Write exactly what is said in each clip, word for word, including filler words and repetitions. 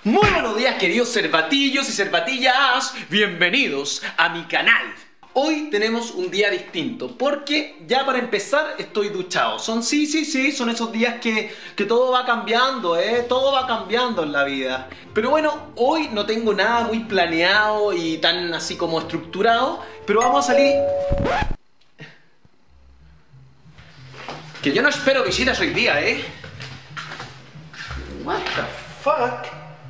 Muy buenos días, queridos cervatillos y cervatillas, bienvenidos a mi canal. Hoy tenemos un día distinto porque ya para empezar estoy duchado. Son sí, sí, sí, son esos días que, que todo va cambiando, ¿eh? Todo va cambiando en la vida. Pero bueno, hoy no tengo nada muy planeado y tan así como estructurado, pero vamos a salir... Que yo no espero visitas hoy día, ¿eh? What the fuck?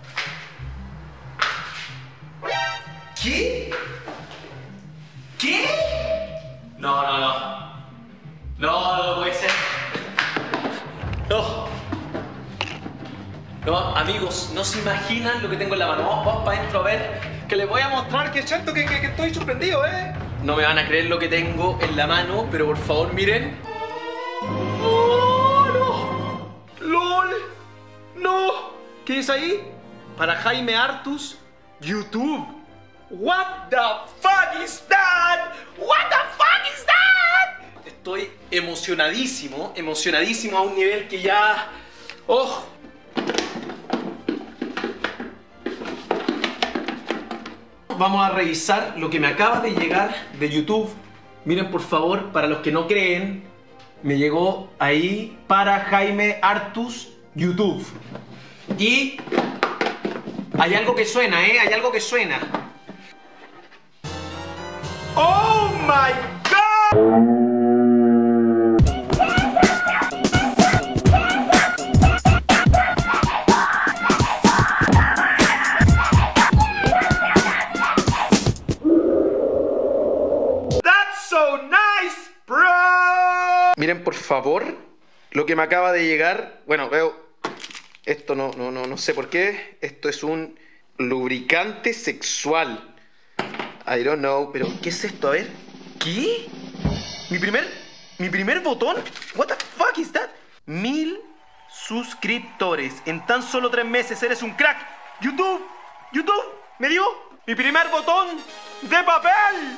¿Qué? ¿Qué? No, no, no. No, no puede ser. No. No, amigos, no se imaginan lo que tengo en la mano. Vamos, vamos para adentro a ver. Que les voy a mostrar que siento que, que, que estoy sorprendido, ¿eh? No me van a creer lo que tengo en la mano, pero por favor miren. ¡Oh, no! ¡Lol! ¡No! ¿Qué es ahí? Para Jaime Artus, YouTube. What the fuck is that? What the fuck is that? Estoy emocionadísimo, emocionadísimo a un nivel que ya... ¡Oh! Vamos a revisar lo que me acaba de llegar de YouTube. Miren por favor, para los que no creen, me llegó ahí para Jaime Artus YouTube. Y hay algo que suena, ¿eh? Hay algo que suena. ¡Oh my God! That's so nice, bro. Miren por favor lo que me acaba de llegar. Bueno, veo esto no no no no sé por qué. Esto es un lubricante sexual. I don't know, pero ¿qué es esto? A ver. ¿Qué? ¿Mi primer, mi primer botón? What the fuck is that? Mil suscriptores en tan solo tres meses. Eres un crack. YouTube, YouTube, me dio mi primer botón de papel.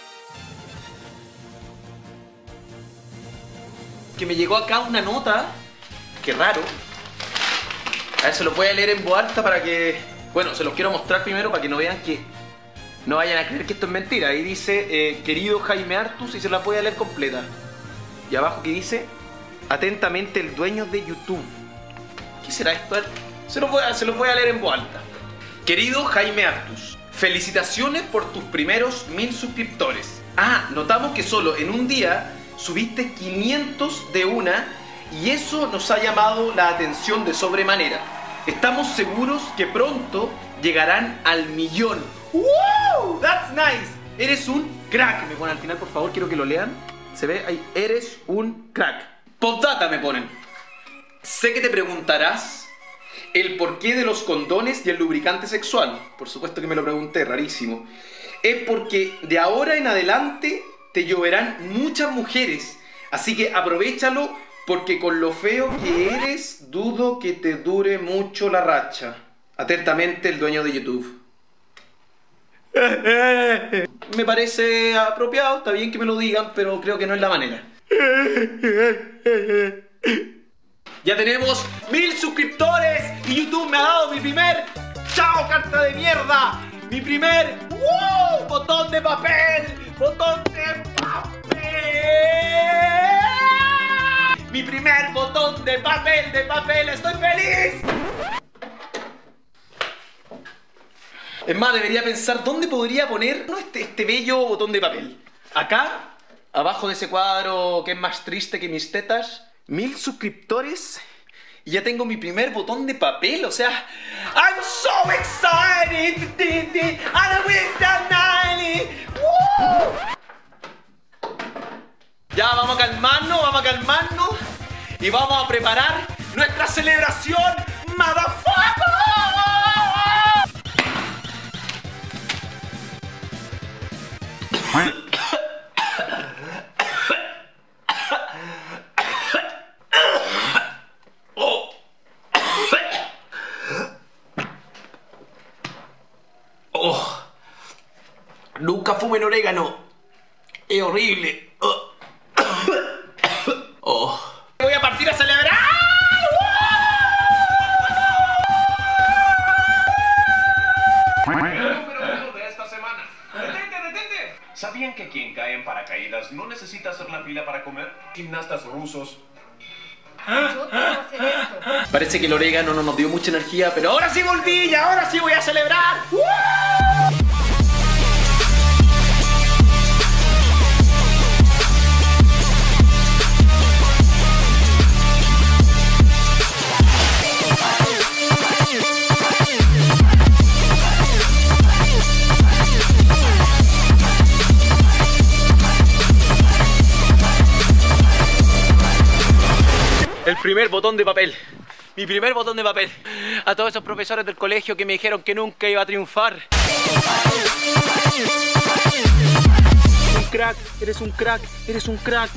Que me llegó acá una nota. Qué raro. A ver, se los voy a leer en voz alta para que... Bueno, se los quiero mostrar primero para que no vean que... No vayan a creer que esto es mentira. Ahí dice, eh, querido Jaime Artus, y se la voy a leer completa. Y abajo que dice, atentamente el dueño de YouTube. ¿Qué será esto? Se los voy a, se los voy a leer en voz alta. Querido Jaime Artus, felicitaciones por tus primeros mil suscriptores. Ah, notamos que solo en un día subiste quinientos de una y eso nos ha llamado la atención de sobremanera. Estamos seguros que pronto llegarán al millón. ¡Wow! That's nice. Eres un crack. Me ponen al final, por favor, quiero que lo lean. Se ve ahí, eres un crack. Postdata me ponen. Sé que te preguntarás el porqué de los condones y el lubricante sexual. Por supuesto que me lo pregunté, rarísimo. Es porque de ahora en adelante te lloverán muchas mujeres. Así que aprovéchalo porque con lo feo que eres, dudo que te dure mucho la racha. Atentamente, el dueño de YouTube. Me parece apropiado, está bien que me lo digan, pero creo que no es la manera. Ya tenemos mil suscriptores y YouTube me ha dado mi primer... ¡Chao, carta de mierda! Mi primer... ¡Wow! Botón de papel. Botón de papel. Mi primer botón de papel, de papel. ¡Estoy feliz! Es más, debería pensar dónde podría poner ¿no? este, este bello botón de papel. Acá, abajo de ese cuadro que es más triste que mis tetas, mil suscriptores y ya tengo mi primer botón de papel. O sea, I'm so excited. And I wish that night. Ya, vamos a calmarnos, vamos a calmarnos y vamos a preparar nuestra celebración, motherfucker. Oh. Oh. Nunca fumen orégano. Es horrible. Oh. Oh. Voy a partir a celebrar. comidas. No necesita hacer la fila para comer. Gimnastas rusos. Yo quiero hacer esto. Parece que el orégano no nos dio mucha energía, pero ahora sí volví y ahora sí voy a celebrar. ¡Uh! El primer botón de papel. Mi primer botón de papel. A todos esos profesores del colegio que me dijeron que nunca iba a triunfar. Un crack, eres un crack, eres un crack.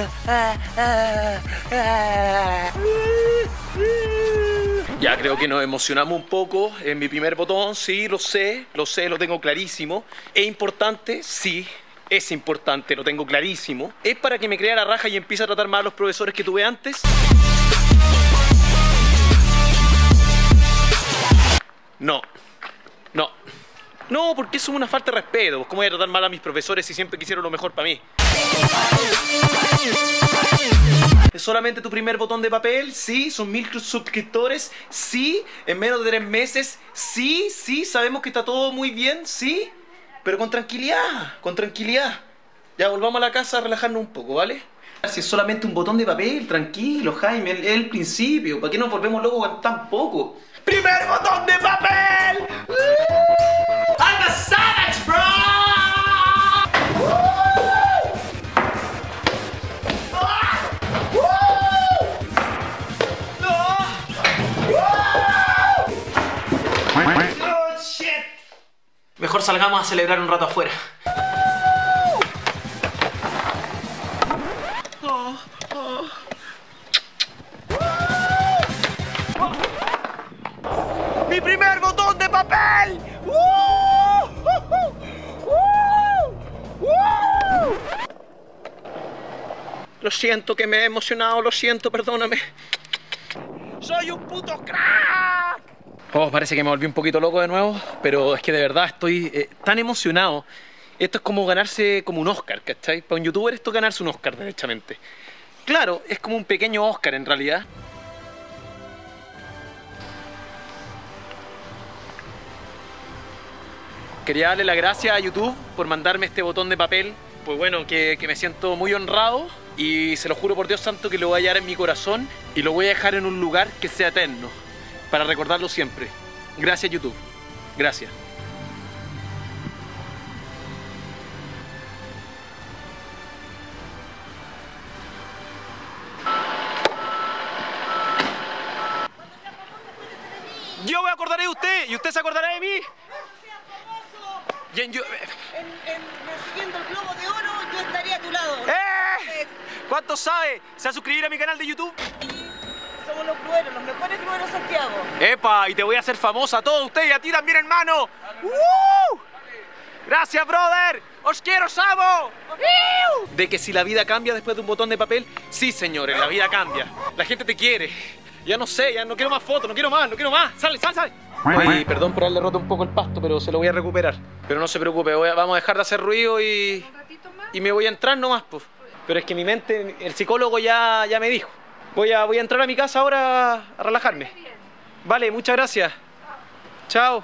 Ya creo que nos emocionamos un poco en mi primer botón. Sí, lo sé, lo sé, lo tengo clarísimo. ¿Es importante? Sí. Es importante, lo tengo clarísimo. ¿Es para que me crea la raja y empiece a tratar mal a los profesores que tuve antes? No. No. No, porque eso es una falta de respeto. ¿Cómo voy a tratar mal a mis profesores si siempre quisieron lo mejor para mí? ¿Es solamente tu primer botón de papel? Sí. ¿Son mil suscriptores? Sí. ¿En menos de tres meses? Sí, sí. ¿Sabemos que está todo muy bien? Sí. Pero con tranquilidad, con tranquilidad. Ya, volvamos a la casa a relajarnos un poco, ¿vale? Si es solamente un botón de papel, tranquilo, Jaime, es el principio. ¿Para qué nos volvemos locos con tan poco? ¡Primer botón de papel! ¡I'm a savage, bro! ¡Oh, shit! Mejor salgamos a celebrar un rato afuera. Oh, oh. ¡Mi primer botón de papel! ¡Uh! ¡Uh! ¡Uh! Lo siento que me he emocionado, lo siento, perdóname. ¡Soy un puto crack! Oh, parece que me volví un poquito loco de nuevo, pero es que de verdad estoy eh, tan emocionado. Esto es como ganarse como un Oscar, ¿cachai? Para un youtuber esto es ganarse un Oscar, derechamente. Claro, es como un pequeño Oscar en realidad. Quería darle las gracias a YouTube por mandarme este botón de papel. Pues bueno, que, que me siento muy honrado y se lo juro por Dios santo que lo voy a hallar en mi corazón y lo voy a dejar en un lugar que sea eterno, para recordarlo siempre. Gracias, YouTube. Gracias. Yo me acordaré de usted y usted se acordará de mí. Y en, yo... En, en, siguiendo el globo de oro, yo estaría a tu lado. ¡Eh! ¿Cuánto sabe? ¿Se va a suscribir a mi canal de YouTube? Somos los grueros, los mejores grueros de Santiago. ¡Epa! Y te voy a hacer famosa a todos ustedes y a ti también, hermano. ¡Uh! ¡Gracias, brother! ¡Os quiero, os amo! De que si la vida cambia después de un botón de papel, sí, señores, la vida cambia. La gente te quiere. Ya no sé, ya no quiero más fotos, no quiero más, no quiero más. ¡Sale, sale, sale! Oye, perdón por haberle roto un poco el pasto, pero se lo voy a recuperar. Pero no se preocupe, voy a, vamos a dejar de hacer ruido y... y me voy a entrar nomás, pues. Pero es que mi mente, el psicólogo ya, ya me dijo. Voy a, voy a entrar a mi casa ahora a, a relajarme. Vale, muchas gracias. Chao.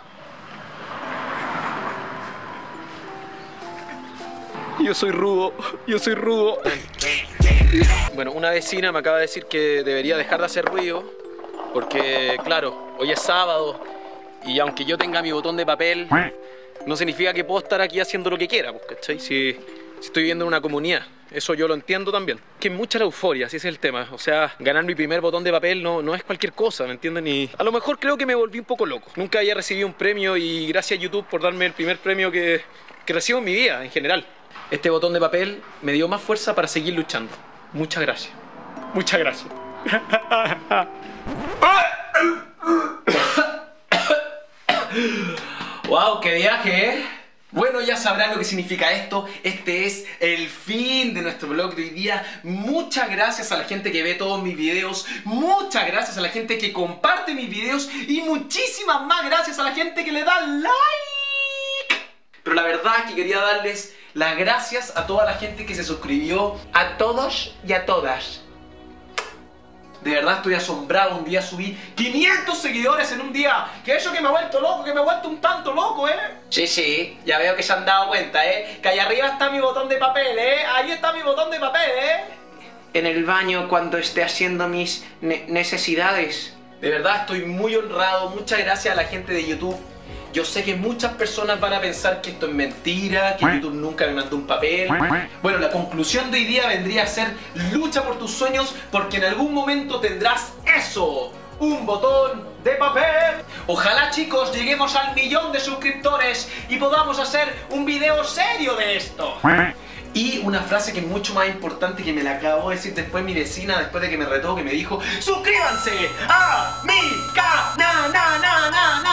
Yo soy rudo, yo soy rudo. Bueno, una vecina me acaba de decir que debería dejar de hacer ruido porque, claro, hoy es sábado y aunque yo tenga mi botón de papel, no significa que puedo estar aquí haciendo lo que quiera, ¿cachai? Si, si estoy viviendo en una comunidad, eso yo lo entiendo también. Que es mucha la euforia, así es el tema. O sea, ganar mi primer botón de papel no, no es cualquier cosa, ¿me entienden? Y a lo mejor creo que me volví un poco loco. Nunca había recibido un premio y gracias a YouTube por darme el primer premio que, que recibo en mi vida, en general. Este botón de papel me dio más fuerza para seguir luchando. Muchas gracias. Muchas gracias. ¡Wow! ¡Qué viaje, eh! Bueno, ya sabrán lo que significa esto. Este es el fin de nuestro vlog de hoy día. Muchas gracias a la gente que ve todos mis videos. Muchas gracias a la gente que comparte mis videos. Y muchísimas más gracias a la gente que le da like. Pero la verdad es que quería darles las gracias a toda la gente que se suscribió, a todos y a todas. De verdad estoy asombrado, un día subí quinientos seguidores en un día. Que eso que me ha vuelto loco, que me ha vuelto un tanto loco, ¿eh? Sí, sí, ya veo que se han dado cuenta, ¿eh? Que allá arriba está mi botón de papel, ¿eh? Ahí está mi botón de papel, ¿eh? En el baño cuando esté haciendo mis ne- necesidades. De verdad estoy muy honrado, muchas gracias a la gente de YouTube. Yo sé que muchas personas van a pensar que esto es mentira, que YouTube nunca me mandó un papel. Bueno, la conclusión de hoy día vendría a ser: lucha por tus sueños, porque en algún momento tendrás eso, un botón de papel. Ojalá, chicos, lleguemos al millón de suscriptores y podamos hacer un video serio de esto. Y una frase que es mucho más importante, que me la acabó de decir después mi vecina, después de que me retó, que me dijo: ¡suscríbanse a mi canal!